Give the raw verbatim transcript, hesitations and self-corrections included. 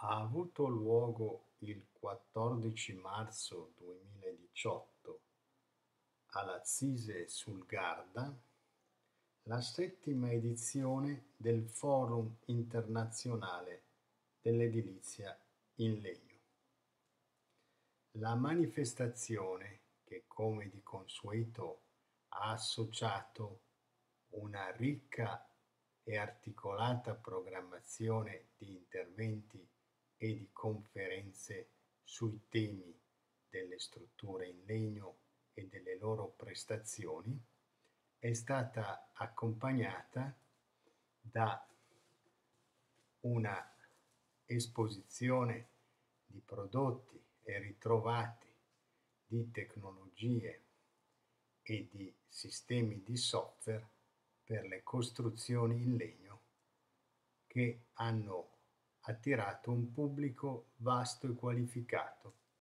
Ha avuto luogo il quattordici marzo duemiladiciotto all'Assise sul Garda la settima edizione del Forum internazionale dell'edilizia in legno. La manifestazione, che come di consueto ha associato una ricca e articolata programmazione di interventi e di conferenze sui temi delle strutture in legno e delle loro prestazioni, è stata accompagnata da una esposizione di prodotti e ritrovati di tecnologie e di sistemi di software per le costruzioni in legno che hanno attirato un pubblico vasto e qualificato